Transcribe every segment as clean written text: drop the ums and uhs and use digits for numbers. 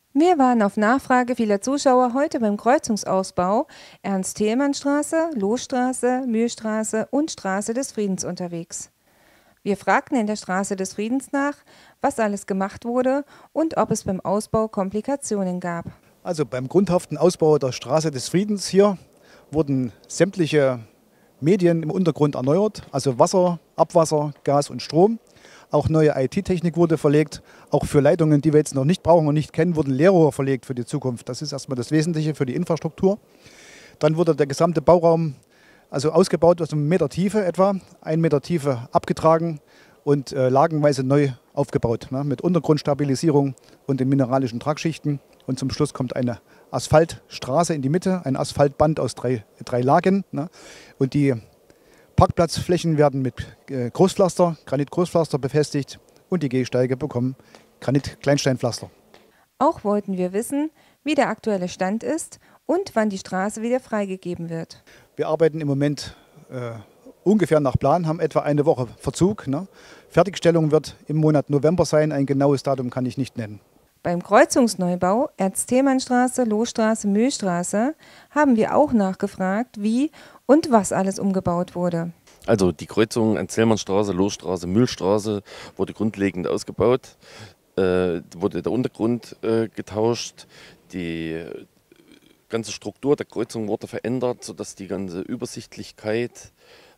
Wir waren auf Nachfrage vieler Zuschauer heute beim Kreuzungsausbau Ernst-Thälmann-Straße, Lohstraße, Mühlstraße und Straße des Friedens unterwegs. Wir fragten in der Straße des Friedens nach, was alles gemacht wurde und ob es beim Ausbau Komplikationen gab. Also beim grundhaften Ausbau der Straße des Friedens hier wurden sämtliche Medien im Untergrund erneuert, also Wasser, Abwasser, Gas und Strom. Auch neue IT-Technik wurde verlegt. Auch für Leitungen, die wir jetzt noch nicht brauchen und nicht kennen, wurden Leerrohre verlegt für die Zukunft. Das ist erstmal das Wesentliche für die Infrastruktur. Dann wurde der gesamte Bauraum also ausgebaut aus einem Meter Tiefe etwa, 1 Meter Tiefe abgetragen und lagenweise neu aufgebaut, ne, mit Untergrundstabilisierung und den mineralischen Tragschichten. Und zum Schluss kommt eine Asphaltstraße in die Mitte, ein Asphaltband aus drei Lagen. Ne, und die Parkplatzflächen werden mit Großpflaster, Granit-Großpflaster befestigt und die Gehsteige bekommen Granit-Kleinsteinpflaster. Auch wollten wir wissen, wie der aktuelle Stand ist und wann die Straße wieder freigegeben wird. Wir arbeiten im Moment ungefähr nach Plan, haben etwa eine Woche Verzug. Ne? Fertigstellung wird im Monat November sein, ein genaues Datum kann ich nicht nennen. Beim Kreuzungsneubau Ernst-Thälmann-Straße, Lohstraße, Mühlstraße haben wir auch nachgefragt, wie und was alles umgebaut wurde. Also die Kreuzung Ernst-Thälmann-Straße, Lohstraße, Mühlstraße wurde grundlegend ausgebaut, wurde der Untergrund getauscht, die ganze Struktur der Kreuzung wurde verändert, sodass die ganze Übersichtlichkeit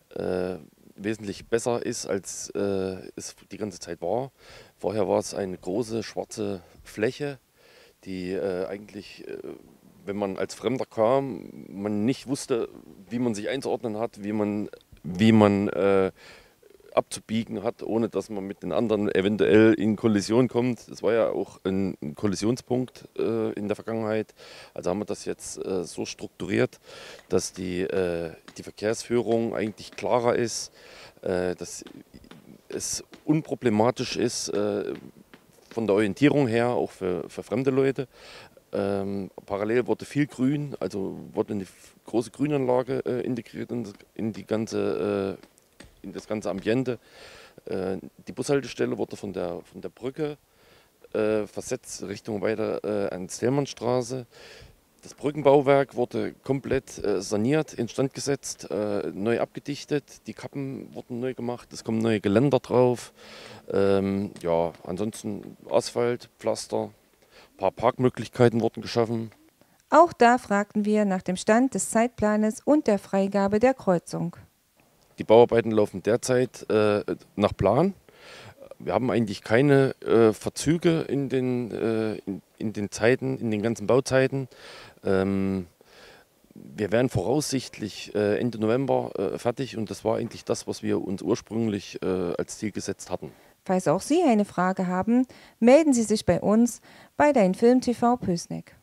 wesentlich besser ist, als es die ganze Zeit war. Vorher war es eine große schwarze Fläche, die eigentlich, wenn man als Fremder kam, man nicht wusste, wie man sich einzuordnen hat, wie man abzubiegen hat, ohne dass man mit den anderen eventuell in Kollision kommt. Das war ja auch ein Kollisionspunkt in der Vergangenheit. Also haben wir das jetzt so strukturiert, dass die Verkehrsführung eigentlich klarer ist, dass es unproblematisch ist von der Orientierung her, auch für fremde Leute. Parallel wurde viel Grün, also wurde eine große Grünanlage integriert in das ganze Ambiente. Die Bushaltestelle wurde von der Brücke versetzt Richtung weiter ans Thälmannstraße. Das Brückenbauwerk wurde komplett saniert, instand gesetzt, neu abgedichtet. Die Kappen wurden neu gemacht, es kommen neue Geländer drauf. Ja, ansonsten Asphalt, Pflaster, ein paar Parkmöglichkeiten wurden geschaffen. Auch da fragten wir nach dem Stand des Zeitplanes und der Freigabe der Kreuzung. Die Bauarbeiten laufen derzeit nach Plan. Wir haben eigentlich keine Verzüge in den Zeiten, in den ganzen Bauzeiten. Wir werden voraussichtlich Ende November fertig und das war eigentlich das, was wir uns ursprünglich als Ziel gesetzt hatten. Falls auch Sie eine Frage haben, melden Sie sich bei uns bei Dein Film TV Pößneck.